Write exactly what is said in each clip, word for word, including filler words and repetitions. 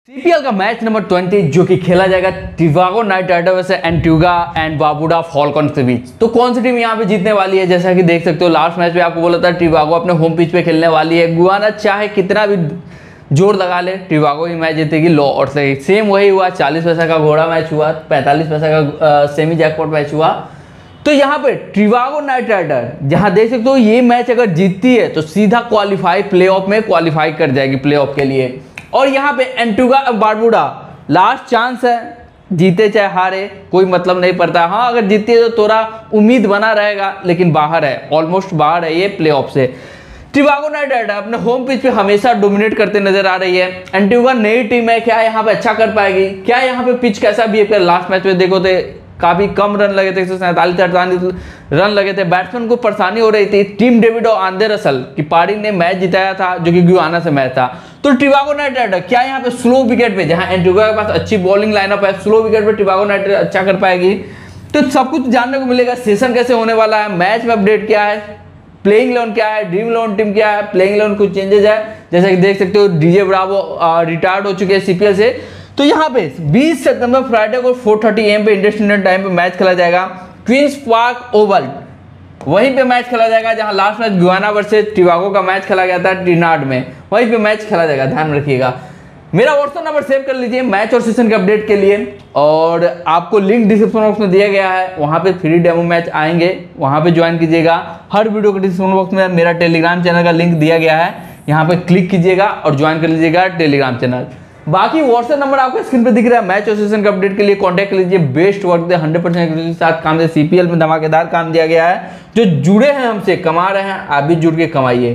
CPL का match number बीस जो कि खेला जाएगा टिवागो Knight Rider versus Antigua and Barbuda Falcons के बीच। तो कौन सी टीम यहाँ पे जीतने वाली है, जैसा कि देख सकते हो लास्ट मैच में आपको बोला था टिवागो अपने होम पिच पे खेलने वाली है। गुयाना चाहे कितना भी जोर लगा ले टिवागो ही मैच जीतेगी लो और सही। सेम वही हुआ, चालीस पैसा का घोड़ा मैच हुआ, पैंतालीस पैसा का सेमी जैकपॉट मैच हुआ। तो यहाँ पे टिवागो नाइट राइडर जहाँ देख सकते हो ये मैच अगर जीतती है तो सीधा क्वालिफाई प्लेऑफ में क्वालिफाई कर जाएगी प्लेऑफ के लिए। और यहाँ पे एंटीगा बारबुडा लास्ट चांस है, जीते चाहे हारे कोई मतलब नहीं पड़ता। हाँ अगर जीतती है तो थोड़ा उम्मीद बना रहेगा, लेकिन बाहर है, ऑलमोस्ट बाहर है ये प्लेऑफ से। टिवागो नाइट राइडर अपने होम पिच पे हमेशा डोमिनेट करते नजर आ रही है। एंटीगा नई टीम है, क्या यहाँ पे अच्छा कर पाएगी, क्या यहाँ पे पिच कैसा बिहेव कर। लास्ट मैच में देखो थे काफी कम रन लगे थे, एक सौ सैंतालीस अड़तालीस रन लगे थे। बैट्समैन को परेशानी हो रही थी। टीम डेविड और आंद्रे रसल की पारी ने मैच जिताया था जो कि गुयाना से मैच था। तो टिवागो नाइट राइडर क्या यहाँ पे स्लो विकेट पे, जहां एंटीगा के पास अच्छी बॉलिंग लाइनअप है, स्लो विकेट पे टिवागो नाइट राइडर अच्छा कर पाएगी। तो सब कुछ जानने को मिलेगा। सेशन कैसे होने वाला है, मैच में अपडेट क्या है, प्लेइंग इलेवन क्या है, ड्रीम इलेवन टीम क्या है, प्लेइंग इलेवन कुछ चेंजेस है, जैसा कि देख सकते हो डीजे ब्रावो रिटायर्ड हो चुके हैं सीपीएल से। तो यहाँ पे बीस सितंबर फ्राइडे को चार तीस एम पे इंडियन स्टैंडर्ड टाइम पे मैच खेला जाएगा क्वींस पार्क ओवल, वहीं पे मैच खेला जाएगा जहां लास्ट मैच गुयाना वर्सेस टिवागो का मैच खेला गया था टिनाड में, वहीं पे मैच खेला जाएगा, ध्यान रखिएगा। मेरा व्हाट्सएप नंबर सेव कर लीजिए मैच और सेशन के अपडेट के लिए, और आपको लिंक डिस्क्रिप्शन बॉक्स में दिया गया है, वहां पे फ्री डेमो मैच आएंगे, वहां पे ज्वाइन कीजिएगा। हर वीडियो के डिस्क्रिप्शन बॉक्स में मेरा टेलीग्राम चैनल का लिंक दिया गया है, यहाँ पे क्लिक कीजिएगा और ज्वाइन कर लीजिएगा टेलीग्राम चैनल। बाकी व्हाट्सएप नंबर आपको स्क्रीन पे दिख रहा है। मैच और सेशन के अपडेट के लिए कांटेक्ट कर लीजिए। बेस्ट वर्क दे हंड्रेड परसेंट के साथ काम दे, सीपीएल में धमाकेदार काम दिया गया है। जो जुड़े हैं हमसे कमा रहे हैं, आप भी जुड़ के कमाइए।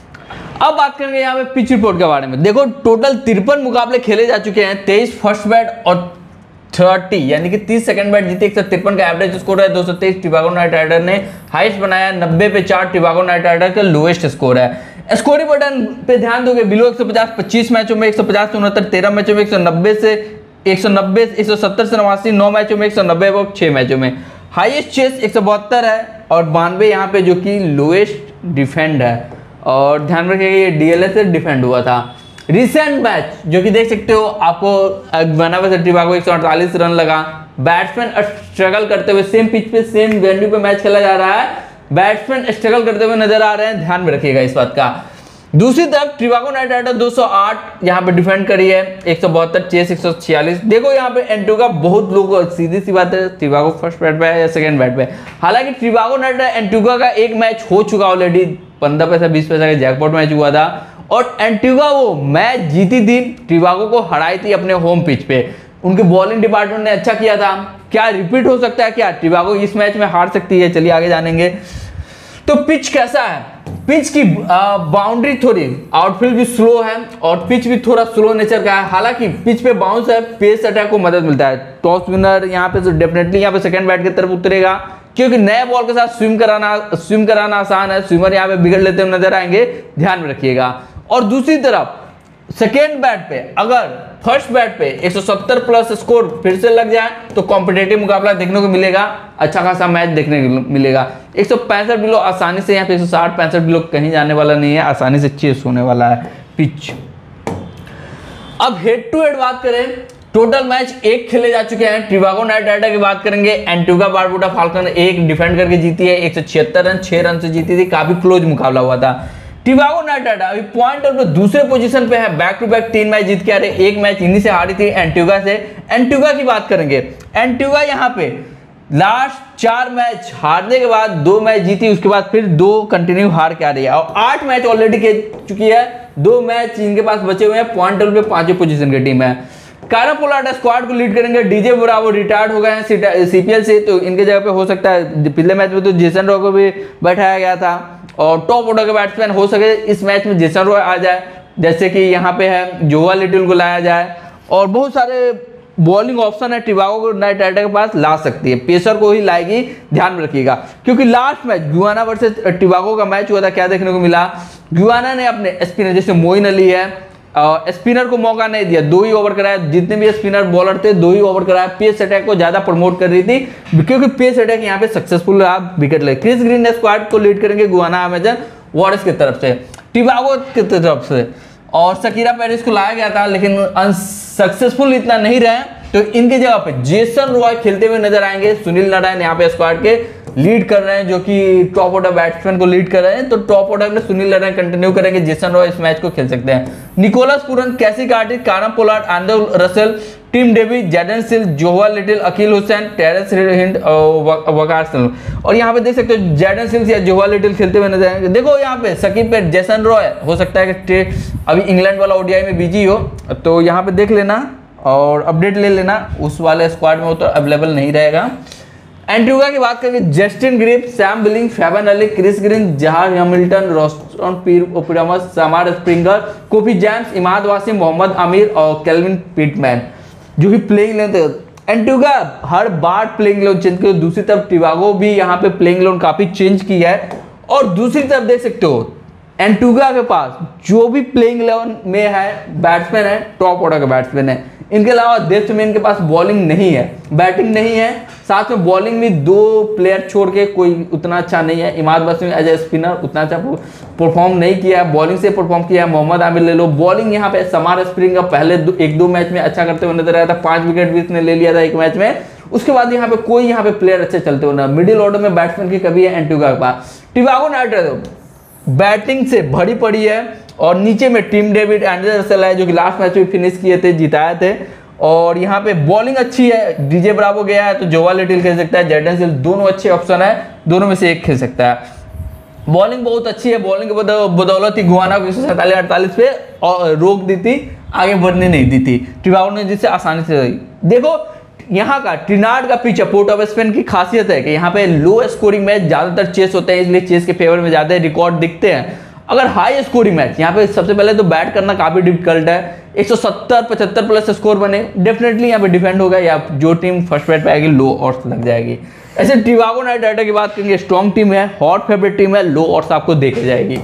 अब बात करेंगे यहाँ पे पिच रिपोर्ट के बारे में। देखो टोटल तिरपन मुकाबले खेले जा चुके हैं, तेईस फर्स्ट बैट और तीस यानी कि तीस सेकंड बैट जीते, एक सौ तिरपन का एवरेज स्कोर है। दो सौ तेईस टिवागो नाइट राइडर ने हाईएस्ट बनाया, नब्बे पे चार टिवागो नाइट राइडर का लोएस्ट स्कोर है। स्कोरिंग बटन पे ध्यान दोगे, बिलो एक सौ पचास पच्चीस मैचों में, एक सौ पचास से उनहत्तर तेरह मैचों में, एक सौ नब्बे से एक सौ नब्बे एक सौ सत्तर से नवासी नौ मैचों में, एक सौ नब्बे छह मैचों में। हाईएस्ट चेस एक सौ बहत्तर है और बानवे यहाँ पे जो कि लोएस्ट डिफेंड है। और ध्यान रखिएगा ये डीएलएस से डिफेंड हुआ था। रिसेंट मैच जो कि देख सकते हो आपको गुयाना वर्सेस टिवागो एक सौ अड़तालीस रन लगा। बैट्समैन स्ट्रगल करते हुए सेम पिच पे सेम वेन्यू पे मैच खेला जा रहा है, बैट्समैन स्ट्रगल करते हुए नजर आ रहे हैं, ध्यान में रखिएगा इस बात का। दूसरी तरफ टिवागो नाइट राइडर दो सौ आठ यहाँ पे डिफेंड करी है, एक सौ बहत्तर चेस एक सौ छियालीस। देखो यहाँ पे एंटीगा बहुत लोग, सीधी सी बात है टिवागो फर्स्ट बैट पे है या सेकंड बैट पे। हालांकि टिवागो नाइट राइडर एंटीगा का एक मैच हो चुका ऑलरेडी, पंद्रह पैसा बीस पैसा का जैकपॉट मैच हुआ था और एंटीगा वो मैच जीती थी, टिवागो को हराई थी अपने होम पिच पे। उनके बॉलिंग डिपार्टमेंट ने अच्छा किया था। क्या रिपीट हो सकता है, क्या टिवागो इस मैच में हार सकती है? चलिए आगे जानेंगे। तो पिच कैसा है, पिच की बाउंड्री थोड़ी आउटफील्ड भी स्लो है और पिच भी थोड़ा स्लो नेचर का है। हालांकि पिच पे बाउंस है, पेस अटैक को मदद मिलता है। टॉस विनर यहाँ पे डेफिनेटली यहाँ पे सेकंड बैट की तरफ उतरेगा, क्योंकि नए बॉल के साथ स्विम कराना स्विम कराना आसान है। स्विमर यहाँ पे बिगड़ लेते हुए नजर आएंगे, ध्यान में रखिएगा। और दूसरी तरफ सेकेंड बैट पे अगर फर्स्ट बैट पे एक सौ सत्तर प्लस स्कोर फिर से लग जाए तो कॉम्पिटेटिव मुकाबला देखने को मिलेगा, अच्छा खासा मैच देखने को मिलेगा। एक सौ पैंसठ बिलो आसानी से, यहाँ पे एक सौ साठ पैंसठ बिलो कहीं जाने वाला नहीं है, आसानी से चेस होने वाला है पिच। अब हेड टू हेड बात करें, टोटल मैच एक खेले जा चुके हैं। टिवागो नाइट राइडर की बात करेंगे, एंटीगा बारबुडा फॉल्कन एक डिफेंड करके जीती है, एक सौ छिहत्तर रन छह रन से जीती थी, काफी क्लोज मुकाबला हुआ था। टिवागो नाइट राइडर अभी पॉइंट टेबल में दूसरे पोजीशन पे है, बैक टू बैक तीन मैच जीत के आ रहे, एक मैच इन्हीं से हारी थी एंटीगा से। एंटीगा की बात करेंगे, एंटीगा यहाँ पे लास्ट चार मैच हारने के बाद दो मैच जीती, उसके बाद फिर दो कंटिन्यू हार के आ रही है और आठ मैच ऑलरेडी खेल चुकी है, दो मैच इनके पास बचे हुए हैं। पॉइंट टेबल पे पांचवें पोजीशन की टीम है। कारा पोलार्ड स्क्वाड को लीड करेंगे, डीजे ब्रावो रिटायर्ड हो गए हैं सीपीएल से, तो इनके जगह पे हो सकता है पिछले मैच में तो जेसन रॉय को भी बैठाया गया था और टॉप ऑर्डर के बैट्समैन हो सके इस मैच में जेसन रॉय आ जाए, जैसे कि यहाँ पे है जोआ लिटिल को लाया जाए। और बहुत सारे बॉलिंग ऑप्शन है टिवागो नाइट राइडर के पास, ला सकती है, पेसर को ही लाएगी, ध्यान में रखिएगा। क्योंकि लास्ट मैच गुयाना वर्सेस टिवागो का मैच हुआ था, क्या देखने को मिला, गुयाना ने अपने स्पिनर जैसे मोइन अली है स्पिनर को मौका नहीं दिया, दो ही ओवर कराया, जितने भी स्पिनर बॉलर थे दो ही ओवर कराया, पेस अटैक को ज्यादा प्रमोट कर रही थी क्योंकि पेस अटैक यहाँ पे सक्सेसफुल रहा, विकेट ले। क्रिस ग्रीन ने स्क्वाड को लीड करेंगे गुयाना अमेजन वॉरियर्स की तरफ से, टिवागो की तरफ से। और शकीरा पेरिस को लाया गया था लेकिन अनसक्सेसफुल इतना नहीं रहे, तो इनकी जगह पे जेसन रॉय खेलते हुए नजर आएंगे। सुनील नारायण यहाँ पे स्क्वाड के लीड कर रहे हैं, जो कि टॉप ऑर्डर बैट्समैन को लीड कर रहे हैं, तो टॉप ऑर्डर में सुनील नारायण कंटिन्यू करेंगे, जेसन रॉय इस मैच को खेल सकते हैं। Nicholas Pooran, Keacy Carty, Kieron Pollard, Andre Russell, Tim David, Jayden Seales, Josh Little, Akeal Hosein, Terrance Hinds और वकार सिल। और यहाँ पे देख सकते हो जैडन सिल्स या जोवा लिटिल खेलते हुए नजर आएंगे। देखो यहाँ पे शकीब पे जेसन रॉय, हो सकता है कि अभी इंग्लैंड वाला ओडीआई में बिजी हो, तो यहाँ पे देख लेना और अपडेट ले लेना, उस वाले स्क्वाड में वो तो अवेलेबल नहीं रहेगा। एंटीगा की बात करेंगे, Justin Greaves, Sam Billings, Fabian Allen, Chris Green, Jahmar Hamilton, Roston पीरमस, Shamar Springer, Kofi James, Imad Wasim, Mohammad Amir और केल्विन पिटमैन जो कि प्लेइंग लेन थे। एंटीगा हर बार प्लेइंग लोन चेंज किया, दूसरी तरफ टिवागो भी यहाँ पे प्लेइंग लोन काफी चेंज किया है। और दूसरी तरफ देख सकते हो एंटीगा के पास जो भी प्लेइंग इलेवन में है बैट्समैन है, टॉप ऑर्डर का बैट्समैन है। इनके अलावा डेप्थ में इनके पास बॉलिंग नहीं है, बैटिंग नहीं है, साथ में बॉलिंग में दो प्लेयर छोड़ के कोई उतना अच्छा नहीं है। Imad Wasim as a spinner उतना अच्छा परफॉर्म नहीं किया है, बॉलिंग से परफॉर्म किया है। मोहम्मद आमिर ले लो, बॉलिंग यहाँ पे समार स्प्रिंग का पहले दो, एक दो मैच में अच्छा करते हुए नजर आया था, पांच विकेट भी इसने ले लिया था एक मैच में। उसके बाद यहाँ पे कोई यहाँ पे प्लेयर अच्छे चलते हुए ना, मिडिल ऑर्डर में बैट्समैन की कभी है एंटीगा के पास। टिवागो नाइट राइडर्स बैटिंग से भरी पड़ी है और नीचे में टीम डेविड, आंद्रे रसेल है जो कि लास्ट मैच में फिनिश किए थे, जिताए थे। और यहाँ पे बॉलिंग अच्छी है, डीजे ब्रावो गया है तो जोवा लिटिल खेल सकता है, जैडन सिल, दोनों अच्छे ऑप्शन है, दोनों में से एक खेल सकता है। बॉलिंग बहुत अच्छी है, बॉलिंग के बदौलत ही गुआना को एक सौ सैंतालीस अड़तालीस पे और रोक दी थी, आगे बढ़ने नहीं दी थी टिवागो ने, जिससे आसानी से। देखो यहाँ का ट्रिनाड का पिच है, पोर्ट ऑफ स्पेन की खासियत है कि यहाँ पे लो स्कोरिंग मैच ज्यादातर चेस होते हैं, इसलिए चेस के फेवर में ज्यादा रिकॉर्ड दिखते हैं। अगर हाई स्कोरिंग मैच यहाँ पे सबसे पहले तो बैट करना काफी डिफिकल्ट है, एक सौ सत्तर पचहत्तर प्लस स्कोर बने, डेफिनेटली यहाँ पे डिफेंड होगा या जो टीम फर्स्ट बैट पे आएगी लो ऑर्ड्स लग जाएगी। ऐसे टिवागो नाइट राइडर की बात करेंगे, स्ट्रॉन्ग टीम है, हॉट फेवरेट टीम है, लो ऑर्ड्स आपको देखे जाएगी।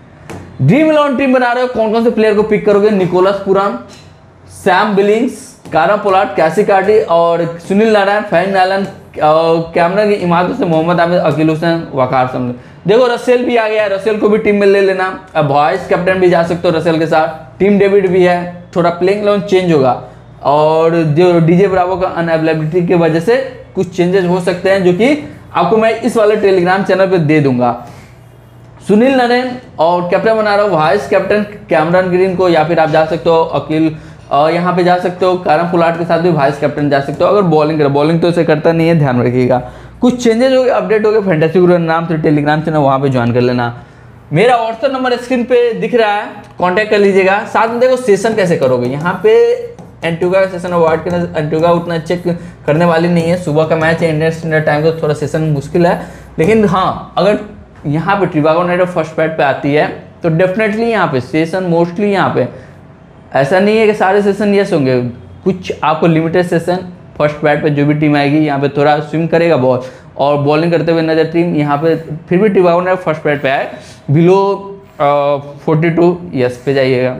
ड्रीम इलेवन टीम बना रहे हो, कौन कौन से प्लेयर को पिक करोगे? Nicholas Pooran, Sam Billings, Kieron Pollard, Keacy Carty और सुनील नारायण, फैन नालन, कैमरा की इमारत से मोहम्मद आमिर, अकील हुसैन, वकार समझ। देखो रसेल भी आ गया है, रसेल को भी टीम में ले लेना, अब वाइस कैप्टन भी जा सकते हो रसेल के साथ। टीम डेविड भी है, थोड़ा प्लेइंग इलेवन चेंज होगा और जो डीजे ब्रावो का अनअवेलेबिलिटी की वजह से कुछ चेंजेस हो सकते हैं, जो कि आपको मैं इस वाले टेलीग्राम चैनल पे दे दूंगा। सुनील नारायण और कैप्टन बना रहा हूँ वाइस कैप्टन कैमरन ग्रीन को, या फिर आप जा सकते हो अकील और यहाँ पे जा सकते हो कारम पोलार्ड के साथ भी वाइस कैप्टन जा सकते हो। अगर बॉलिंग करे, बॉलिंग तो इसे करता नहीं है, ध्यान रखिएगा। कुछ चेंजेस हो गए, अपडेट हो गए, फैंटेसी गुरु नाम से टेलीग्राम चैनल, वहाँ पे ज्वाइन कर लेना। मेरा व्हाट्सएप नंबर स्क्रीन पे दिख रहा है, कांटेक्ट कर लीजिएगा। साथ में देखो सेशन कैसे करोगे, यहाँ पे एंटीगा का सेशन अवॉइड करना, एंटीगा उतना चेक करने वाली नहीं है, सुबह का मैच है, इंडियन स्टैंडर्ड टाइम का थोड़ा सेशन मुश्किल है। लेकिन हाँ, अगर यहाँ पे टिवागो नाइट फर्स्ट बैट पे आती है तो डेफिनेटली यहाँ पे सेशन मोस्टली, यहाँ पे ऐसा नहीं है कि सारे सेशन यस होंगे, कुछ आपको लिमिटेड सेशन फर्स्ट बैट पे जो भी टीम आएगी यहाँ पे थोड़ा स्विम करेगा बॉल और बॉलिंग करते हुए नजर टीम यहाँ पे, फिर भी टिवागो नाइट फर्स्ट बैट पे आए बिलो फोर्टी टू यस पे जाइएगा।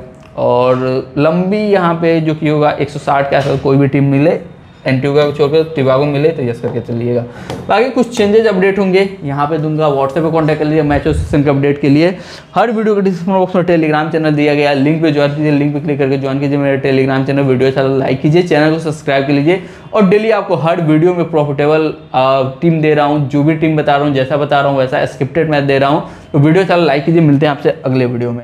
और लंबी यहाँ पे जो कि होगा एक सौ साठ के आसपास कोई भी टीम मिले, एंटीगा को छोड़कर टिवागो मिले तो यस करके चलिएगा। बाकी कुछ चेंजेस अपडेट होंगे यहाँ पे दूंगा, व्हाट्सएप पे कांटेक्ट कर लीजिए मैच और सेशन के अपडेट के लिए। हर वीडियो के डिस्क्रिप्शन बॉक्स में टेलीग्राम चैनल दिया गया है, लिंक पे ज्वाइन कीजिए, लिंक पे क्लिक करके ज्वाइन कीजिए मेरे टेलीग्राम चैनल। वीडियो अच्छा लाइक कीजिए, चैनल को सब्सक्राइब कर लीजिए और डेली आपको हर वीडियो में प्रॉफिटेबल टीम दे रहा हूँ, जो भी टीम बता रहा हूँ, जैसा बता रहा हूँ वैसा स्क्रिप्टेड मैच दे रहा हूँ। तो वीडियो अच्छा लाइक कीजिए, मिलते हैं आपसे अगले वीडियो में।